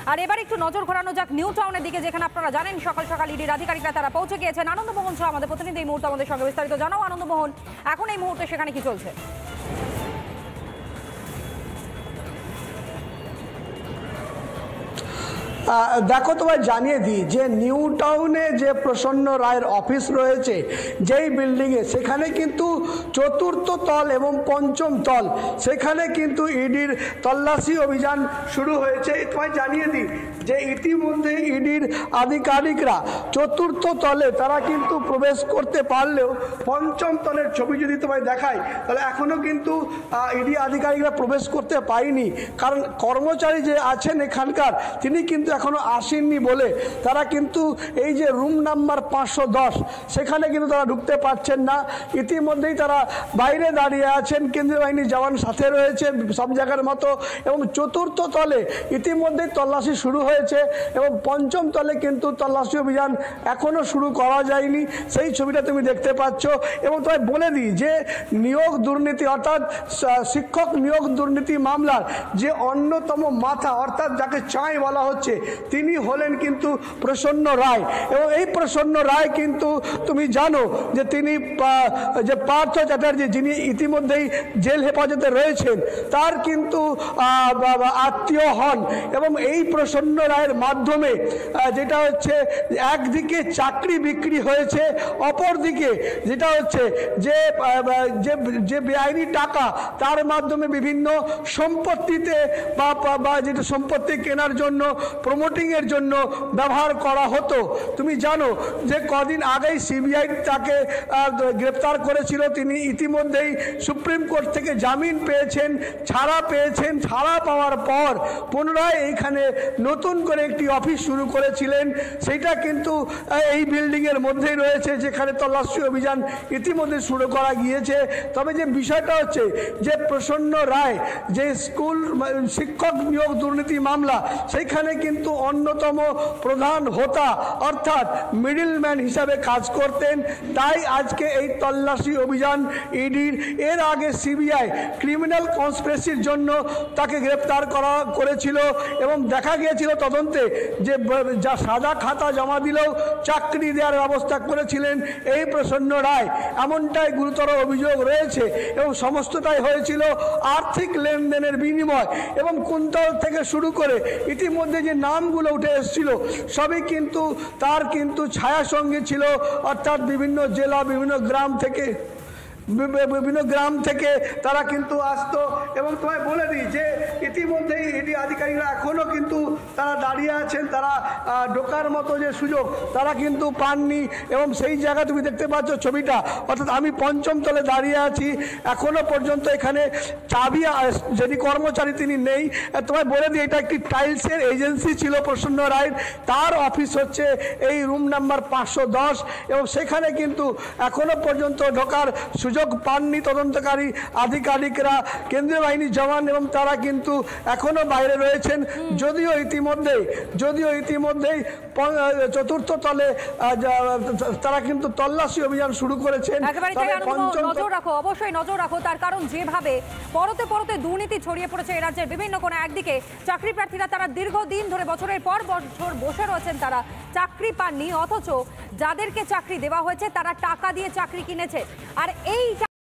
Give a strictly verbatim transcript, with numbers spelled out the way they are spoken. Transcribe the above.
আর এবার একটু নজর ঘোরানো যাক নিউ টাউনের দিকে, যেখানে আপনারা জানেন সকাল সকাল ইডির আধিকারিকরা তারা পৌঁছে গিয়েছেন। আনন্দমোহন সহ আমাদের প্রতিনিধি এই মুহূর্তে আমাদের সঙ্গে বিস্তারিত জানাও। আনন্দমোহন, এখন এই মুহূর্তে সেখানে কি চলছে? দেখো, তোমায় জানিয়ে দিই যে নিউ টাউনে যে প্রসন্ন রায়ের অফিস রয়েছে যেই বিল্ডিংয়ে, সেখানে কিন্তু চতুর্থ তল এবং পঞ্চম তল সেখানে কিন্তু ইডির তল্লাশি অভিযান শুরু হয়েছে। তোমায় জানিয়ে দিই যে ইতিমধ্যে ইডির আধিকারিকরা চতুর্থ তলে তারা কিন্তু প্রবেশ করতে পারলেও পঞ্চম তলের ছবি যদি তোমায় দেখায় তাহলে এখনও কিন্তু ইডি আধিকারিকরা প্রবেশ করতে পারেনি, কারণ কর্মচারী যে আছেন এখানকার তিনি কিন্তু এখনো আসেননি বলে তারা কিন্তু এই যে রুম নাম্বার পাঁচশো দশ সেখানে কিন্তু তারা ঢুকতে পারছেন না। ইতিমধ্যেই তারা বাইরে দাঁড়িয়ে আছেন, কেন্দ্রীয় বাহিনীর জওয়ান সাথে রয়েছে সব জায়গার মতো, এবং চতুর্থ তলে ইতিমধ্যেই তল্লাশি শুরু হয়েছে এবং পঞ্চম তলে কিন্তু তল্লাশি অভিযান এখনও শুরু করা যায়নি। সেই ছবিটা তুমি দেখতে পাচ্ছ। এবং তোমায় বলে দিই যে নিয়োগ দুর্নীতি অর্থাৎ শিক্ষক নিয়োগ দুর্নীতি মামলার যে অন্যতম মাথা অর্থাৎ যাকে চাঁই বলা হচ্ছে তিনি হলেন কিন্তু প্রসন্ন রায়। এবং এই প্রসন্ন রায় কিন্তু তুমি জানো যে তিনি যে পার্থ চ্যাটার্জি যিনি ইতিমধ্যেই জেল হেফাজতে রয়েছেন তার কিন্তু আত্মীয় হন। এবং এই প্রসন্ন রায়ের মাধ্যমে যেটা হচ্ছে একদিকে চাকরি বিক্রি হয়েছে, অপরদিকে যেটা হচ্ছে যে যে বেআইনি টাকা তার মাধ্যমে বিভিন্ন সম্পত্তিতে বা যেটা সম্পত্তি কেনার জন্য প্রমোটিংয়ের জন্য ব্যবহার করা হতো। তুমি জানো যে কদিন আগেই সিবিআই তাকে গ্রেপ্তার করেছিল, তিনি ইতিমধ্যেই সুপ্রিম কোর্ট থেকে জামিন পেয়েছেন, ছাড়া পেয়েছেন। ছাড়া পাওয়ার পর পুনরায় এইখানে নতুন করে একটি অফিস শুরু করেছিলেন, সেটা কিন্তু এই বিল্ডিংয়ের মধ্যেই রয়েছে যেখানে তল্লাশি অভিযান ইতিমধ্যে শুরু করা গিয়েছে। তবে যে বিষয়টা হচ্ছে যে প্রসন্ন রায় যে স্কুল শিক্ষক নিয়োগ দুর্নীতি মামলা সেইখানে কিন্তু অন্যতম প্রধান হোতা অর্থাৎ মিডলম্যান হিসাবে কাজ করতেন, তাই আজকে এই তল্লাশি অভিযান ইডির। এর আগে সিবিআই ক্রিমিনাল কনস্পিরেসির জন্য তাকে গ্রেপ্তার করা করেছিল এবং দেখা গিয়েছিল তদন্তে যে যা সাদা খাতা জমা দিলেও চাকরি দেওয়ার ব্যবস্থা করেছিলেন এই প্রসন্ন রায়, এমনটাই গুরুতর অভিযোগ রয়েছে। এবং সমস্তটাই হয়েছিল আর্থিক লেনদেনের বিনিময়। এবং কুন্তল থেকে শুরু করে ইতিমধ্যে যে নামগুলো উঠে এসেছিল সবই কিন্তু তার কিন্তু ছায়া সঙ্গে ছিল, অর্থাৎ বিভিন্ন জেলা বিভিন্ন গ্রাম থেকে বিভিন্ন গ্রাম থেকে তারা কিন্তু আসতো। এবং তোমায় বলে দিই যে ইতিমধ্যেই ইডি আধিকারিকরা এখনও কিন্তু তারা দাঁড়িয়ে আছেন, তারা ঢোকার মতো যে সুযোগ তারা কিন্তু পাননি। এবং সেই জায়গা তুমি দেখতে পাচ্ছ ছবিটা, অর্থাৎ আমি পঞ্চম তলে দাঁড়িয়ে আছি, এখনও পর্যন্ত এখানে চাবি যিনি কর্মচারী তিনি নেই। তোমায় বলে দিই এটা একটি টাইলসের এজেন্সি ছিল প্রসন্ন রায়ের, তার অফিস হচ্ছে এই রুম নাম্বার পাঁচশো দশ। এবং সেখানে কিন্তু এখনও পর্যন্ত ঢোকার সুযোগ সুযোগ পাননি তদন্তকারী আধিকারিকরা, কেন্দ্রীয় বাহিনীর জওয়ান, এবং তারা কিন্তু এখনো বাইরে রয়েছেন। যদিও ইতিমধ্যেই যদিও ইতিমধ্যেই চতুর্থ তলে তারা কিন্তু তল্লাশি অভিযান শুরু করেছেন। নজর রাখো, অবশ্যই নজর রাখো, তার কারণ যেভাবে পরতে পরতে দুর্নীতি ছড়িয়ে পড়েছে এ রাজ্যের বিভিন্ন কোণে। একদিকে চাকরি প্রার্থীরা তারা দীর্ঘদিন ধরে বছরের পর বছর বসে রয়েছেন, তারা চাকরি পাননি, অথচ যাদেরকে চাকরি দেওয়া হয়েছে তারা টাকা দিয়ে চাকরি কিনেছে। আর এই